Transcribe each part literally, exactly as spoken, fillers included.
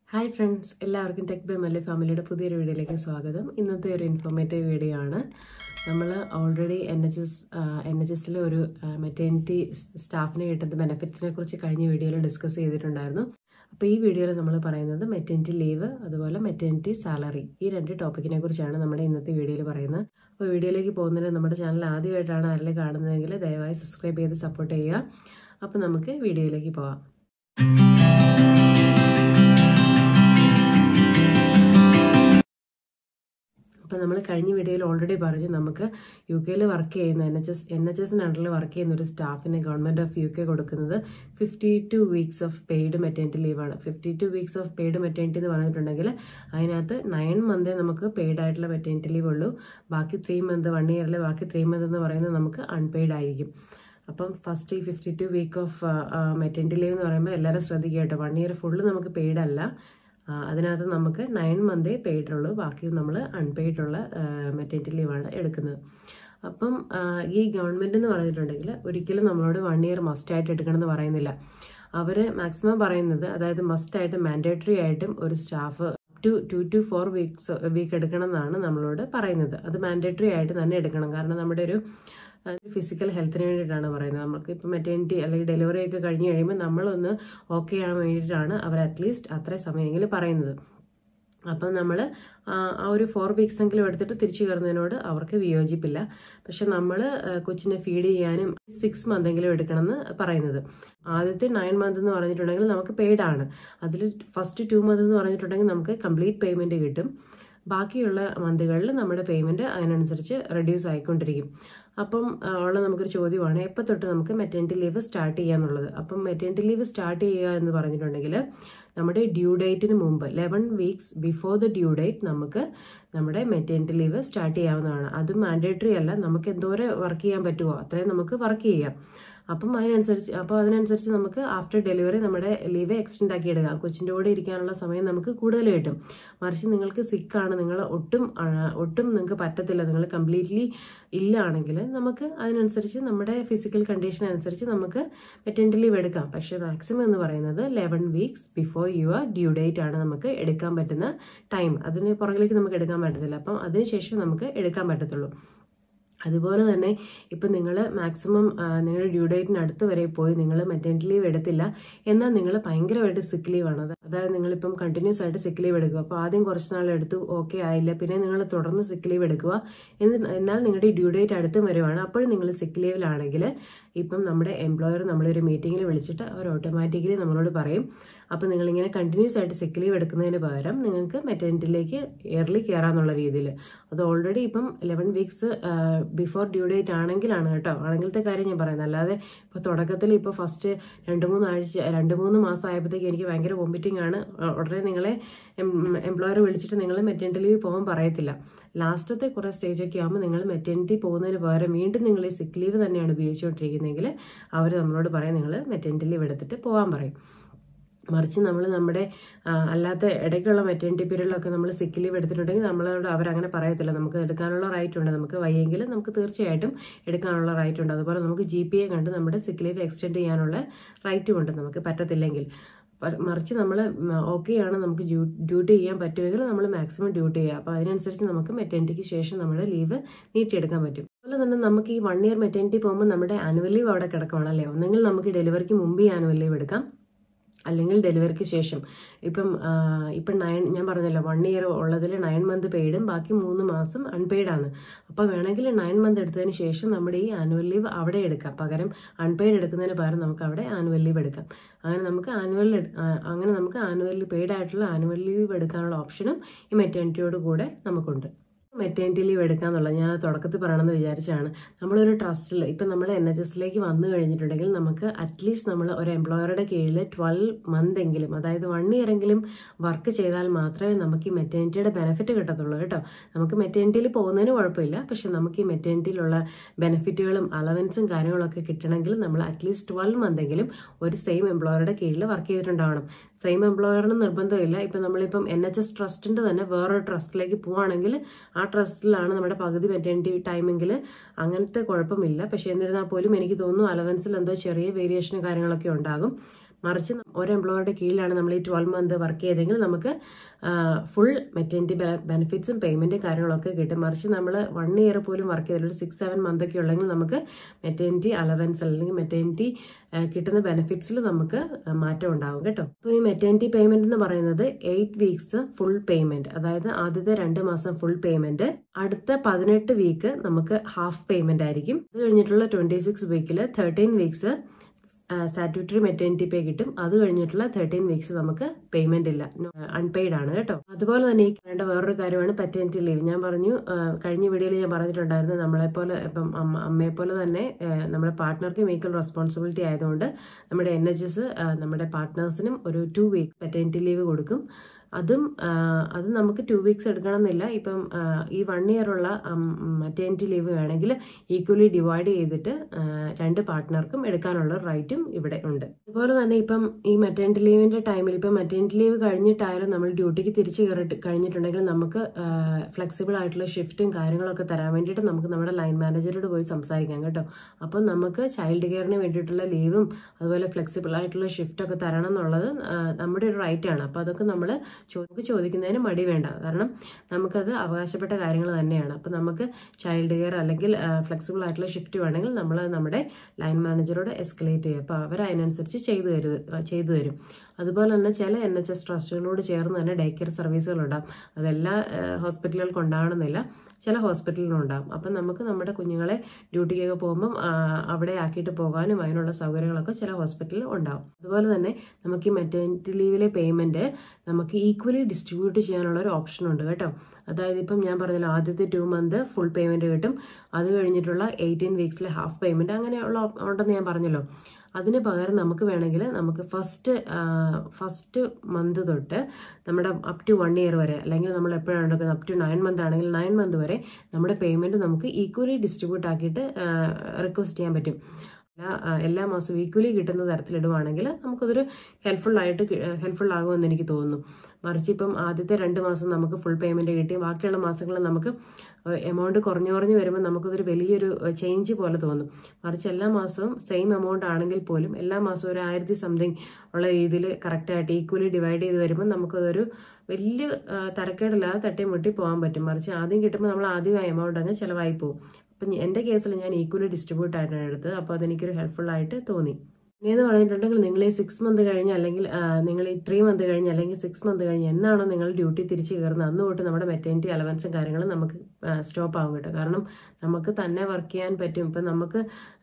Hi friends, എല്ലാവർക്കും tech by Malli ഫാമിലിയുടെ പുതിയൊരു വീഡിയോയിലേക്ക് സ്വാഗതം. ഇന്നത്തെ ഒരു ഇൻഫോർമേറ്റീവ് വീഡിയോ ആണ്. നമ്മൾ already N H S N H എസിലെ ഒരു മെറ്റേണിറ്റി സ്റ്റാഫിന് കിട്ടുന്ന ബെനിഫിറ്റ്സിനെ കുറിച്ച് കഴിഞ്ഞ വീഡിയോയിൽ ഡിസ്കസ് ചെയ്തിട്ടുണ്ടായിരുന്നു. അപ്പോൾ ഈ വീഡിയോയിൽ നമ്മൾ പറയുന്നത് മെറ്റേണിറ്റി ലീവ് അതുപോലെ മെറ്റേണിറ്റി സാലറി ഈ രണ്ട് ടോപ്പിക്കിനെ കുറിച്ചാണ് നമ്മുടെ ഇന്നത്തെ വീഡിയോയിൽ പറയുന്നത്. അപ്പോൾ വീഡിയോയിലേക്ക് പോകുന്നതിന് നമ്മുടെ ചാനൽ ആദ്യമായിട്ടാണ് ആരെങ്കിലും കാണുന്നതെങ്കിൽ ദയവായി സബ്സ്ക്രൈബ് ചെയ്ത് സപ്പോർട്ട് ചെയ്യുക. അപ്പോൾ നമുക്ക് വീഡിയോയിലേക്ക് പോകാം. അപ്പോൾ നമ്മൾ കഴിഞ്ഞ വീഡിയോയിൽ ഓൾറെഡി പറഞ്ഞു നമുക്ക് യു കെയിൽ വർക്ക് ചെയ്യുന്ന N H S N H എസിന് അണ്ടറിൽ വർക്ക് ചെയ്യുന്ന ഒരു സ്റ്റാഫിന് ഗവൺമെൻറ് ഓഫ് യു കെ കൊടുക്കുന്നത് fifty two weeks of paid maternity ലീവാണ്. Fifty two weeks of paid maternity എന്ന് പറഞ്ഞിട്ടുണ്ടെങ്കിൽ അതിനകത്ത് നയൻ മന്തേ നമുക്ക് പെയ്ഡ് ആയിട്ടുള്ള മെറ്റേണിറ്റി ലീവ് ഉള്ളൂ. ബാക്കി ത്രീ മന്ത് വൺ ഇയറിൽ ബാക്കി ത്രീ മന്ത് എന്ന് പറയുന്നത് നമുക്ക് അൺപെയ്ഡ് ആയിരിക്കും. അപ്പം ഫസ്റ്റ് ഈ fifty two week of maternity leave എന്ന് പറയുമ്പോൾ എല്ലാവരും ശ്രദ്ധിക്കുക കേട്ടോ. വൺ ഇയർ ഫുള്ള് നമുക്ക് പെയ്ഡ് അല്ല, അതിനകത്ത് നമുക്ക് നയൻ മന്തേ പെയ്ഡുള്ളൂ, ബാക്കി നമ്മൾ അൺപെയ്ഡുള്ള മെറ്റേണിറ്റി ലീവാണ് എടുക്കുന്നത്. അപ്പം ഈ ഗവൺമെൻറ് എന്ന് പറഞ്ഞിട്ടുണ്ടെങ്കിൽ ഒരിക്കലും നമ്മളോട് വൺ ഇയർ മസ്റ്റായിട്ട് എടുക്കണമെന്ന് പറയുന്നില്ല. അവർ മാക്സിമം പറയുന്നത്, അതായത് മസ്റ്റായിട്ട് മാൻഡേറ്ററി ആയിട്ടും ഒരു staff two two to four weeks week എടുക്കണം എന്നാണ് നമ്മളോട് പറയുന്നത്. അത് മാൻഡേറ്ററി ആയിട്ട് തന്നെ എടുക്കണം. കാരണം നമ്മുടെ ഒരു ഫിസിക്കൽ ഹെൽത്തിന് വേണ്ടിയിട്ടാണ് പറയുന്നത്. നമുക്ക് ഇപ്പോൾ മെറ്റേണിറ്റി അല്ലെങ്കിൽ ഡെലിവറി ഒക്കെ കഴിഞ്ഞ് കഴിയുമ്പോൾ നമ്മളൊന്ന് ഓക്കെ ആകാൻ വേണ്ടിയിട്ടാണ് അവർ അറ്റ്ലീസ്റ്റ് അത്രയും സമയമെങ്കിലും പറയുന്നത്. അപ്പം നമ്മൾ ആ ഒരു ഫോർ വീക്സ് എങ്കിലും എടുത്തിട്ട് തിരിച്ചു കയറുന്നതിനോട് അവർക്ക് വിയോജിപ്പില്ല. പക്ഷെ നമ്മൾ കൊച്ചിനെ ഫീഡ് ചെയ്യാനും സിക്സ് മന്ത് എങ്കിലും എടുക്കണമെന്ന് പറയുന്നത്. ആദ്യത്തെ നയൻ മന്ത് എന്ന് പറഞ്ഞിട്ടുണ്ടെങ്കിൽ നമുക്ക് പെയ്ഡ് ആണ്. അതിൽ ഫസ്റ്റ് ടു മന്ത് എന്ന് പറഞ്ഞിട്ടുണ്ടെങ്കിൽ നമുക്ക് കംപ്ലീറ്റ് പേയ്മെന്റ് കിട്ടും. ബാക്കിയുള്ള മന്തുകളിൽ നമ്മുടെ പേയ്മെന്റ് അതിനനുസരിച്ച് റെഡ്യൂസ് ആയിക്കൊണ്ടിരിക്കും. അപ്പം ഉള്ള നമുക്കൊരു ചോദ്യമാണ്, എപ്പോൾ തൊട്ട് നമുക്ക് മെറ്റേണിറ്റി ലീവ് സ്റ്റാർട്ട് ചെയ്യാന്നുള്ളത്. അപ്പം മെറ്റേണിറ്റി ലീവ് സ്റ്റാർട്ട് ചെയ്യുക എന്ന് പറഞ്ഞിട്ടുണ്ടെങ്കിൽ നമ്മുടെ ഡ്യൂ ഡേറ്റിന് മുമ്പ് eleven weeks before the due date നമുക്ക് നമ്മുടെ മെറ്റേണിറ്റി ലീവ് സ്റ്റാർട്ട് ചെയ്യാവുന്നതാണ്. അത് മാൻഡേറ്ററി അല്ല, നമുക്ക് എന്തോരം വർക്ക് ചെയ്യാൻ പറ്റുമോ അത്രയും നമുക്ക് വർക്ക് ചെയ്യാം. അപ്പം അതിനനുസരിച്ച് അപ്പോൾ അതിനനുസരിച്ച് നമുക്ക് ആഫ്റ്റർ ഡെലിവറി നമ്മുടെ ലീവ് എക്സ്റ്റെൻഡ് ആക്കി എടുക്കാം. കൊച്ചിൻ്റെ കൂടെ ഇരിക്കാനുള്ള സമയം നമുക്ക് കൂടുതൽ കിട്ടും. മറിച്ച് നിങ്ങൾക്ക് സിക്കാണ്, നിങ്ങൾ ഒട്ടും ഒട്ടും നിങ്ങൾക്ക് പറ്റത്തില്ല, നിങ്ങൾ കംപ്ലീറ്റ്ലി ഇല്ലാണെങ്കിൽ നമുക്ക് അതിനനുസരിച്ച് നമ്മുടെ ഫിസിക്കൽ കണ്ടീഷൻ അനുസരിച്ച് നമുക്ക് മെറ്റേണിറ്റി ലീവ് എടുക്കാം. പക്ഷേ മാക്സിമം എന്ന് പറയുന്നത് eleven weeks before your due date ആണ് നമുക്ക് എടുക്കാൻ പറ്റുന്ന ടൈം. അതിന് പുറകിലേക്ക് നമുക്ക് എടുക്കാൻ പറ്റത്തില്ല. അപ്പം അതിനുശേഷം നമുക്ക് എടുക്കാൻ പറ്റത്തുള്ളൂ. അതുപോലെ തന്നെ ഇപ്പം നിങ്ങൾ മാക്സിമം നിങ്ങളുടെ ഡ്യൂ ഡേറ്റിന് അടുത്ത് വരെ പോയി നിങ്ങൾ മെറ്റേണിറ്റി ലീവ് എടുത്തില്ല എന്നാൽ നിങ്ങൾ ഭയങ്കരമായിട്ട് സിക്ക് ലീവാണ്. അതായത് നിങ്ങളിപ്പം കണ്ടിന്യൂസ് ആയിട്ട് സിക്ക് ലീവ് എടുക്കുക. അപ്പോൾ ആദ്യം കുറച്ച് നാൾ എടുത്തു, ഓക്കെ ആയില്ല, പിന്നെ നിങ്ങൾ തുടർന്ന് സിക്ക് ലീവ് എടുക്കുക. എന്നാൽ നിങ്ങളുടെ ഡ്യൂ ഡേറ്റ് അടുത്തും വരുവാണ്, അപ്പോഴും നിങ്ങൾ സിക്ക് ലീവിലാണെങ്കിൽ ഇപ്പം നമ്മുടെ എംപ്ലോയർ നമ്മളൊരു മീറ്റിങ്ങിൽ വിളിച്ചിട്ട് അവർ ഓട്ടോമാറ്റിക്കലി നമ്മളോട് പറയും, അപ്പം നിങ്ങളിങ്ങനെ കണ്ടിന്യൂസ് ആയിട്ട് സിക്ക് ലീവ് എടുക്കുന്നതിന് പകരം നിങ്ങൾക്ക് മെറ്റേണിറ്റിയിലേക്ക് ഇയർലി കയറാന്നുള്ള രീതിയിൽ. അത് ഓൾറെഡി ഇപ്പം eleven weeks before due date ആണെങ്കിലാണ് കേട്ടോ, ആണെങ്കിലത്തെ കാര്യം ഞാൻ പറയുന്നത്. അല്ലാതെ ഇപ്പോൾ തുടക്കത്തിൽ ഇപ്പോൾ ഫസ്റ്റ് രണ്ട് മൂന്ന് ആഴ്ച രണ്ട് മൂന്ന് മാസം ആയപ്പോഴത്തേക്ക് എനിക്ക് ഭയങ്കര വോമിറ്റിംഗ് ആണ്, ഉടനെ നിങ്ങളെ എംപ്ലോയർ വിളിച്ചിട്ട് നിങ്ങൾ മെറ്റേണിറ്റി ലീവ് പോകാൻ പറയത്തില്ല. ലാസ്റ്റത്തെ കുറേ സ്റ്റേജൊക്കെ ആകുമ്പോൾ നിങ്ങൾ മെറ്റേണിറ്റി പോകുന്നതിന് പകരം വീണ്ടും നിങ്ങൾ ഈ സിക്ക് ലീവ് തന്നെയാണ് ഉപയോഗിച്ചുകൊണ്ടിരിക്കുന്നതെങ്കിൽ അവർ നമ്മളോട് പറയും നിങ്ങൾ മെറ്റേണിറ്റി ലീവ് എടുത്തിട്ട് പോകാൻ പറയും. മറിച്ച് നമ്മൾ നമ്മുടെ അല്ലാത്ത ഇടയ്ക്കുള്ള മെറ്റേണിറ്റി പീരീഡിലൊക്കെ നമ്മൾ സിക്ക് ലീവ് എടുത്തിട്ടുണ്ടെങ്കിൽ നമ്മളോട് അവരങ്ങനെ പറയത്തില്ല. നമുക്ക് എടുക്കാനുള്ള റൈറ്റ് ഉണ്ട്, നമുക്ക് വയ്യെങ്കിൽ നമുക്ക് തീർച്ചയായിട്ടും എടുക്കാനുള്ള റൈറ്റ് ഉണ്ട്. അതുപോലെ നമുക്ക് ജി പി എ കണ്ട് നമ്മുടെ സിക്ക് ലീവ് എക്സ്റ്റെൻഡ് ചെയ്യാനുള്ള റൈറ്റും ഉണ്ട് നമുക്ക് പറ്റത്തില്ലെങ്കിൽ. മറിച്ച് നമ്മൾ ഓക്കെയാണ്, നമുക്ക് ഡ്യൂട്ടി ചെയ്യാൻ പറ്റുമെങ്കിൽ നമ്മൾ മാക്സിമം ഡ്യൂട്ടി ചെയ്യുക. അപ്പോൾ അതിനനുസരിച്ച് നമുക്ക് മെറ്റേണിറ്റിക്ക് ശേഷം നമ്മുടെ ലീവ് നീട്ടിയെടുക്കാൻ പറ്റും. അതുപോലെ തന്നെ നമുക്ക് ഈ വൺ ഇയർ മെറ്റേണിറ്റി പോകുമ്പോൾ നമ്മുടെ ആനുവൽ ലീവ് അവിടെ കിടക്കുകയാണല്ലേ. ഒന്നെങ്കിൽ നമുക്ക് ഡെലിവറിക്ക് മുമ്പ് ഈ ആനുവൽ ലീവ് എടുക്കാം, അല്ലെങ്കിൽ ഡെലിവറിക്ക് ശേഷം. ഇപ്പം ഇപ്പം നയൻ ഞാൻ പറഞ്ഞല്ലോ വൺ ഇയർ ഉള്ളതിൽ നയൻ മന്ത് പെയ്ഡും ബാക്കി മൂന്ന് മാസം അൺപെയ്ഡ് ആണ്. അപ്പോൾ വേണമെങ്കിൽ നയൻ മന്ത് എടുത്തതിന് ശേഷം നമ്മുടെ ഈ ആനുവൽ ലീവ് അവിടെ എടുക്കാം. പകരം അൺപെയ്ഡ് എടുക്കുന്നതിന് പകരം നമുക്ക് അവിടെ ആനുവൽ ലീവ് എടുക്കാം. അങ്ങനെ നമുക്ക് ആനുവൽ അങ്ങനെ നമുക്ക് ആനുവൽ പെയ്ഡ് ആയിട്ടുള്ള ആനുവൽ ലീവ് എടുക്കാനുള്ള ഓപ്ഷനും ഈ മെറ്റേണിറ്റിയോട് കൂടെ നമുക്കുണ്ട്. മെറ്റേണിറ്റി ലീവ് എടുക്കാന്നുള്ളത് ഞാൻ തുടക്കത്തിൽ പറയണമെന്ന് വിചാരിച്ചാണ്. നമ്മളൊരു ട്രസ്റ്റിൽ ഇപ്പം നമ്മൾ എൻ എച്ച് എസിലേക്ക് വന്നു കഴിഞ്ഞിട്ടുണ്ടെങ്കിൽ നമുക്ക് അറ്റ്ലീസ്റ്റ് നമ്മൾ ഒരു എംപ്ലോയറുടെ കീഴിൽ ട്വൽവ് മന്ത് എങ്കിലും, അതായത് വൺ ഇയർ എങ്കിലും വർക്ക് ചെയ്താൽ മാത്രമേ നമുക്ക് ഈ മെറ്റേണിറ്റിയുടെ ബെനിഫിറ്റ് കിട്ടത്തുള്ളൂ കേട്ടോ. നമുക്ക് മെറ്റേണിറ്റിയിൽ പോകുന്നതിന് കുഴപ്പമില്ല, പക്ഷെ നമുക്ക് ഈ മെറ്റേണിറ്റിയിലുള്ള ബെനിഫിറ്റുകളും അലവൻസും കാര്യങ്ങളൊക്കെ കിട്ടണമെങ്കിൽ നമ്മൾ അറ്റ്ലീസ്റ്റ് ട്വൽവ് മന്ത് എങ്കിലും ഒരു സെയിം എംപ്ലോയറുടെ കീഴിൽ വർക്ക് ചെയ്തിട്ടുണ്ടാവണം. സെയിം എംപ്ലോയറിന് നിർബന്ധമില്ല. ഇപ്പം നമ്മളിപ്പം എൻ എച്ച് എസ് ട്രസ്റ്റിൻ്റെ തന്നെ വേറൊരു ട്രസ്റ്റിലേക്ക് പോവുകയാണെങ്കിൽ ആ ട്രസ്റ്റിലാണ് നമ്മുടെ പകുതി മെറ്റേണിറ്റി ടൈമെങ്കിൽ അങ്ങനത്തെ കുഴപ്പമില്ല. പക്ഷെ എന്നിരുന്നാൽ പോലും എനിക്ക് തോന്നുന്നു അലവൻസിൽ എന്തോ ചെറിയ വേരിയേഷനും കാര്യങ്ങളൊക്കെ ഉണ്ടാകും. മറിച്ച് ഒരു എംപ്ലോയറുടെ കീഴിലാണ് നമ്മൾ ഈ ട്വൽവ് മന്ത് വർക്ക് ചെയ്തെങ്കിൽ നമുക്ക് ഫുൾ മെറ്റേണിറ്റി ബെനിഫിറ്റ്സും പേയ്മെന്റും കാര്യങ്ങളൊക്കെ കിട്ടും. മറിച്ച് നമ്മൾ വൺ ഇയർ പോലും വർക്ക് ചെയ്തില്ല, ഒരു സിക്സ് സെവൻ മന്ത് ഒക്കെ ഉള്ളെങ്കിൽ നമുക്ക് മെറ്റേണിറ്റി അലവൻസ് അല്ലെങ്കിൽ മെറ്റേണിറ്റി കിട്ടുന്ന ബെനിഫിറ്റ്സിൽ നമുക്ക് മാറ്റം ഉണ്ടാവും കേട്ടോ. അപ്പോൾ ഈ മെറ്റേണിറ്റി പേയ്മെന്റ് എന്ന് പറയുന്നത് എയ്റ്റ് വീക്സ് ഫുൾ പേയ്മെന്റ്, അതായത് ആദ്യത്തെ രണ്ട് മാസം ഫുൾ പേയ്മെന്റ്, അടുത്ത പതിനെട്ട് വീക്ക് നമുക്ക് ഹാഫ് പേയ്മെന്റ് ആയിരിക്കും. അത് കഴിഞ്ഞിട്ടുള്ള ട്വന്റി സിക്സ് വീക്കിൽ thirteen weeks statutory maternity pay കിട്ടും. അത് കഴിഞ്ഞിട്ടുള്ള തേർട്ടീൻ വീക്സ് നമുക്ക് പേയ്മെന്റ് ഇല്ല, അൺപെയ്ഡ് ആണ് കേട്ടോ. അതുപോലെ തന്നെ ഈ വേണ്ട വേറൊരു കാര്യമാണ് പാറ്റേണിറ്റി ലീവ്. ഞാൻ പറഞ്ഞു കഴിഞ്ഞ വീഡിയോയിൽ ഞാൻ പറഞ്ഞിട്ടുണ്ടായിരുന്നു, നമ്മളെപ്പോലെ ഇപ്പം അമ്മയെ പോലെ തന്നെ നമ്മുടെ പാർട്ട്ണർക്കും ഈക്വൽ റെസ്പോൺസിബിലിറ്റി ആയതുകൊണ്ട് നമ്മുടെ എൻ എച്ച് എസ് നമ്മുടെ പാർട്ട്നേഴ്സിനും ഒരു ടു വീക്സ് പാറ്റേണിറ്റി ലീവ് കൊടുക്കും. അതും അത് നമുക്ക് ടു വീക്സ് എടുക്കണമെന്നില്ല. ഇപ്പം ഈ വൺ ഇയർ ഉള്ള മെറ്റേണിറ്റി ലീവ് വേണമെങ്കിൽ ഈക്വലി ഡിവൈഡ് ചെയ്തിട്ട് രണ്ട് പാർട്ട്ണർക്കും എടുക്കാനുള്ള റൈറ്റും ഇവിടെ ഉണ്ട്. അതുപോലെ തന്നെ ഇപ്പം ഈ മെറ്റേണിറ്റി ലീവിന്റെ ടൈമിൽ ഇപ്പം മെറ്റേണിറ്റി ലീവ് കഴിഞ്ഞിട്ടായാലും നമ്മൾ ഡ്യൂട്ടിക്ക് തിരിച്ചു കയറി കഴിഞ്ഞിട്ടുണ്ടെങ്കിൽ നമുക്ക് ഫ്ലെക്സിബിൾ ആയിട്ടുള്ള ഷിഫ്റ്റും കാര്യങ്ങളൊക്കെ തരാൻ വേണ്ടിയിട്ട് നമുക്ക് നമ്മുടെ ലൈൻ മാനേജറോട് പോയി സംസാരിക്കാം കേട്ടോ. അപ്പം നമുക്ക് ചൈൽഡ് കെയറിന് വേണ്ടിയിട്ടുള്ള ലീവും അതുപോലെ ഫ്ലെക്സിബിൾ ആയിട്ടുള്ള ഷിഫ്റ്റ് ഒക്കെ തരണം എന്നുള്ളത് നമ്മുടെ ഒരു റൈറ്റ് ആണ്. അപ്പം അതൊക്കെ നമ്മൾ നമുക്ക് ചോദിക്കുന്നതിന് മടി വേണ്ട, കാരണം നമുക്കത് അവകാശപ്പെട്ട കാര്യങ്ങൾ തന്നെയാണ്. അപ്പം നമുക്ക് ചൈൽഡ് കെയർ അല്ലെങ്കിൽ ഫ്ലെക്സിബിൾ ആയിട്ടുള്ള ഷിഫ്റ്റ് വേണമെങ്കിൽ നമ്മൾ നമ്മുടെ ലൈൻ മാനേജറോട് എസ്കലേറ്റ് ചെയ്യും. അപ്പോൾ അവർ അതിനനുസരിച്ച് ചെയ്തു തരും ചെയ്തു തരും അതുപോലെ തന്നെ ചില എൻ എച്ച് എസ് ട്രസ്റ്റുകളോട് ചേർന്ന് തന്നെ ഡേ കെയർ സർവീസുകളുണ്ടാകും. അതെല്ലാ ഹോസ്പിറ്റലുകൾക്കും ഉണ്ടാവണമെന്നില്ല, ചില ഹോസ്പിറ്റലിലുണ്ടാകും. അപ്പം നമുക്ക് നമ്മുടെ കുഞ്ഞുങ്ങളെ ഡ്യൂട്ടിക്കൊക്കെ പോകുമ്പം അവിടെ ആക്കിയിട്ട് പോകാനും അതിനുള്ള സൗകര്യങ്ങളൊക്കെ ചില ഹോസ്പിറ്റലിൽ ഉണ്ടാകും. അതുപോലെ തന്നെ നമുക്ക് ഈ മെറ്റേണിറ്റി ലീവിലെ പേയ്മെന്റ് നമുക്ക് ഈക്വലി ഡിസ്ട്രിബ്യൂട്ട് ചെയ്യാനുള്ള ഒരു ഓപ്ഷൻ ഉണ്ട് കേട്ടോ. അതായത് ഇപ്പം ഞാൻ പറഞ്ഞല്ലോ, ആദ്യത്തെ ടു മന്ത് ഫുൾ പേയ്മെന്റ് കിട്ടും, അത് കഴിഞ്ഞിട്ടുള്ള എയ്റ്റീൻ വീക്സിലെ ഹാഫ് പേയ്മെന്റ് അങ്ങനെയുള്ള ഉണ്ടെന്ന് ഞാൻ പറഞ്ഞല്ലോ. അതിന് പകരം നമുക്ക് വേണമെങ്കിൽ നമുക്ക് ഫസ്റ്റ് ഫസ്റ്റ് മന്ത് തൊട്ട് നമ്മുടെ അപ് ടു വൺ ഇയർ വരെ, അല്ലെങ്കിൽ നമ്മൾ എപ്പോഴാണ് എടുക്കുന്നത് അപ് ടു നയൻ മന്ത് ആണെങ്കിൽ നയൻ മന്ത് വരെ നമ്മുടെ പേയ്മെന്റ് നമുക്ക് ഈക്വലി ഡിസ്ട്രിബ്യൂട്ട് ആക്കിയിട്ട് റിക്വസ്റ്റ് ചെയ്യാൻ പറ്റും. എല്ലാ മാസവും ഈക്വലി കിട്ടുന്ന തരത്തിലിടുവാണെങ്കിൽ നമുക്കതൊരു ഹെൽപ്ഫുൾ ആയിട്ട് ഹെൽപ്ഫുൾ ആകുമെന്ന് എനിക്ക് തോന്നുന്നു. മറിച്ച് ഇപ്പം ആദ്യത്തെ രണ്ട് മാസം നമുക്ക് ഫുൾ പേയ്മെന്റ് കിട്ടി, ബാക്കിയുള്ള മാസങ്ങളിൽ നമുക്ക് എമൗണ്ട് കുറഞ്ഞു കുറഞ്ഞു വരുമ്പോൾ നമുക്കതൊരു വലിയൊരു ചേഞ്ച് പോലെ തോന്നും. മറിച്ച് എല്ലാ മാസവും സെയിം എമൗണ്ട് ആണെങ്കിൽ പോലും എല്ലാ മാസവും ഒരു ആയിരത്തി സംതിങ് ഉള്ള രീതിയിൽ കറക്റ്റായിട്ട് ഈക്വലി ഡിവൈഡ് ചെയ്ത് വരുമ്പോൾ നമുക്കതൊരു വലിയ തരക്കേടില്ലാതെ തട്ടിമുട്ടി പോകാൻ പറ്റും. മറിച്ച് ആദ്യം കിട്ടുമ്പോൾ നമ്മൾ ആദ്യം ആ എമൗണ്ട് അങ്ങ് ചിലവായി പോകും. അപ്പം എൻ്റെ കേസിൽ ഞാൻ ഈക്വലി ഡിസ്ട്രിബ്യൂട്ട് ആയിട്ടാണ് എടുത്തത്. അപ്പോൾ അതെനിക്കൊരു ഹെൽപ്ഫുൾ ആയിട്ട് തോന്നി. എന്ന് പറഞ്ഞിട്ടുണ്ടെങ്കിൽ നിങ്ങൾ ഈ സിക്സ് മന്ത് കഴിഞ്ഞ് അല്ലെങ്കിൽ നിങ്ങൾ ഈ ത്രീ മന്ത് കഴിഞ്ഞ് അല്ലെങ്കിൽ സിക്സ് മന്ത് കഴിഞ്ഞ് എന്നാണോ നിങ്ങൾ ഡ്യൂട്ടി തിരിച്ച് കയറുന്നത് അന്ന് തൊട്ട് നമ്മുടെ മെറ്റേണിറ്റി അലവൻസും കാര്യങ്ങളും നമുക്ക് സ്റ്റോപ്പ് ആകും കേട്ടോ. കാരണം നമുക്ക് തന്നെ വർക്ക് ചെയ്യാൻ പറ്റും. ഇപ്പം നമുക്ക്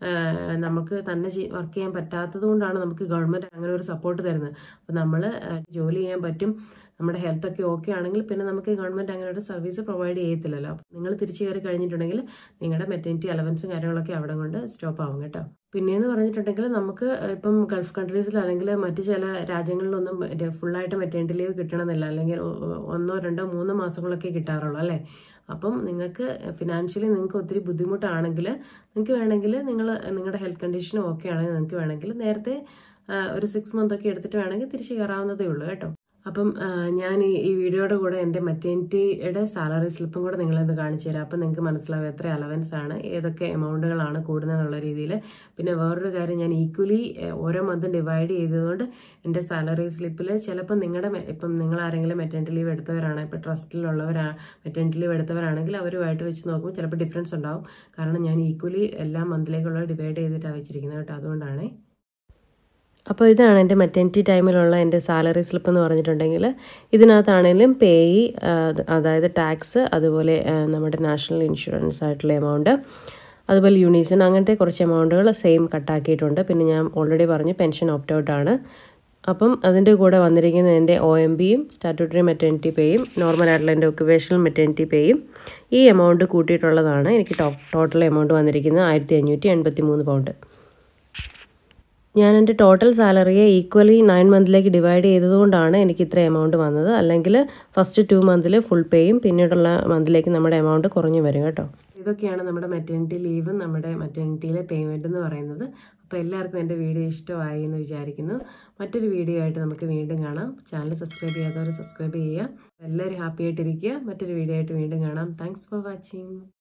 നമുക്ക് തന്നെ വർക്ക് ചെയ്യാൻ പറ്റാത്തത് കൊണ്ടാണ് നമുക്ക് ഗവൺമെന്റ് അങ്ങനെ ഒരു സപ്പോർട്ട് തരുന്നത്. അപ്പം നമ്മൾ ജോലി ചെയ്യാൻ പറ്റും, നമ്മുടെ ഹെൽത്ത് ഒക്കെ ഓക്കെ ആണെങ്കിൽ പിന്നെ നമുക്ക് ഗവൺമെന്റ് അങ്ങനെ ഒരു സർവീസ് പ്രൊവൈഡ് ചെയ്യത്തില്ലല്ലോ. നിങ്ങൾ തിരിച്ചു കയറി കഴിഞ്ഞിട്ടുണ്ടെങ്കിൽ നിങ്ങളുടെ മെറ്റേണിറ്റി അലവൻസും കാര്യങ്ങളൊക്കെ അവിടെ കൊണ്ട് സ്റ്റോപ്പ് ആവും കേട്ടോ. പിന്നെയെന്ന് പറഞ്ഞിട്ടുണ്ടെങ്കിൽ നമുക്ക് ഇപ്പം ഗൾഫ് കൺട്രീസിലാണെങ്കിൽ മറ്റു ചില രാജ്യങ്ങളിലൊന്നും ഫുള്ളായിട്ട് മെറ്റേണിറ്റി ലീവ് കിട്ടണമെന്നില്ല, അല്ലെങ്കിൽ ഒന്നോ രണ്ടോ മൂന്നോ മാസങ്ങളൊക്കെ കിട്ടാറുള്ളൂ അല്ലേ. അപ്പം നിങ്ങൾക്ക് ഫിനാൻഷ്യലി നിങ്ങൾക്ക് ഒത്തിരി ബുദ്ധിമുട്ടാണെങ്കിൽ നിങ്ങൾക്ക് വേണമെങ്കിൽ നിങ്ങൾ നിങ്ങളുടെ ഹെൽത്ത് കണ്ടീഷനും ഓക്കെ ആണെങ്കിൽ നിങ്ങൾക്ക് വേണമെങ്കിൽ നേരത്തെ ഒരു സിക്സ് മന്ത് ഒക്കെ എടുത്തിട്ട് വേണമെങ്കിൽ തിരിച്ചു കയറാവുന്നതേ ഉള്ളൂ കേട്ടോ. അപ്പം ഞാൻ ഈ ഈ വീഡിയോയുടെ കൂടെ എൻ്റെ മെറ്റേണിറ്റിയുടെ സാലറി സ്ലിപ്പും കൂടെ നിങ്ങളെന്ന് കാണിച്ചു തരാം. അപ്പം നിങ്ങൾക്ക് മനസ്സിലാവും എത്ര അലവൻസ് ആണ്, ഏതൊക്കെ എമൗണ്ടുകളാണ് കൂടുന്നതെന്നുള്ള രീതിയിൽ. പിന്നെ വേറൊരു കാര്യം, ഞാൻ ഈക്വലി ഓരോ മന്തും ഡിവൈഡ് ചെയ്തതുകൊണ്ട് എൻ്റെ സാലറി സ്ലിപ്പിൽ ചിലപ്പോൾ നിങ്ങളുടെ ഇപ്പം നിങ്ങൾ ആരെങ്കിലും മെറ്റേണിറ്റി ലീവ് എടുത്തവരാണ്, ഇപ്പം ട്രസ്റ്റിലുള്ളവരാ മെറ്റേണിറ്റി ലീവ് എടുത്തവരാണെങ്കിൽ അവരുമായിട്ട് വെച്ച് നോക്കുമ്പോൾ ചിലപ്പോൾ ഡിഫറൻസ് ഉണ്ടാവും. കാരണം ഞാൻ ഈക്വലി എല്ലാ മന്തിലേക്കുള്ള ഡിവൈഡ് ചെയ്തിട്ടാണ് വെച്ചിരിക്കുന്നത് കേട്ടോ, അതുകൊണ്ടാണ്. അപ്പോൾ ഇതാണ് എൻ്റെ മെറ്റേണിറ്റി ടൈമിലുള്ള എൻ്റെ സാലറി സ്ലിപ്പ് എന്ന് പറഞ്ഞിട്ടുണ്ടെങ്കിൽ ഇതിനകത്താണെങ്കിലും പേയ്, അതായത് ടാക്സ്, അതുപോലെ നമ്മുടെ നാഷണൽ ഇൻഷുറൻസ് ആയിട്ടുള്ള എമൗണ്ട്, അതുപോലെ യൂണീസൺ, അങ്ങനത്തെ കുറച്ച് എമൗണ്ടുകൾ സെയിം കട്ടാക്കിയിട്ടുണ്ട്. പിന്നെ ഞാൻ ഓൾറെഡി പറഞ്ഞു പെൻഷൻ ഓപ്റ്റ് ഔട്ടാണ്. അപ്പം അതിൻ്റെ കൂടെ വന്നിരിക്കുന്ന എൻ്റെ ഒ എം ബിയും സ്റ്റാറ്റ്യൂട്ടറി മെറ്റേണിറ്റി പേയും നോർമൽ ആയിട്ടുള്ള എൻ്റെ ഒക്യുപേഷണൽ മെറ്റേണിറ്റി പേയും ഈ എമൗണ്ട് കൂട്ടിയിട്ടുള്ളതാണ് എനിക്ക് ടോട്ടൽ എമൗണ്ട് വന്നിരിക്കുന്നത് ആയിരത്തി അഞ്ഞൂറ്റി എൺപത്തി മൂന്ന് പൗണ്ട്. ഞാൻ എൻ്റെ ടോട്ടൽ സാലറിയെ ഈക്വലി നയൻ മന്തിലേക്ക് ഡിവൈഡ് ചെയ്തതുകൊണ്ടാണ് എനിക്ക് ഇത്ര എമൗണ്ട് വന്നത്. അല്ലെങ്കിൽ ഫസ്റ്റ് ടു മന്തിൽ ഫുൾ പേയും പിന്നീടുള്ള മന്തിലേക്ക് നമ്മുടെ എമൗണ്ട് കുറഞ്ഞു വരും കേട്ടോ. ഇതൊക്കെയാണ് നമ്മുടെ മെറ്റേണിറ്റി ലീവും നമ്മുടെ മെറ്റേണിറ്റിയിലെ പേയ്മെൻറ്റ് എന്ന് പറയുന്നത്. അപ്പോൾ എല്ലാവർക്കും എൻ്റെ വീഡിയോ ഇഷ്ടമായി എന്ന് വിചാരിക്കുന്നു. മറ്റൊരു വീഡിയോ ആയിട്ട് നമുക്ക് വീണ്ടും കാണാം. ചാനൽ സബ്സ്ക്രൈബ് ചെയ്യാത്തവർ സബ്സ്ക്രൈബ് ചെയ്യുക. എല്ലാവരും ഹാപ്പി ആയിട്ടിരിക്കുക. മറ്റൊരു വീഡിയോ ആയിട്ട് വീണ്ടും കാണാം. Thanks for watching.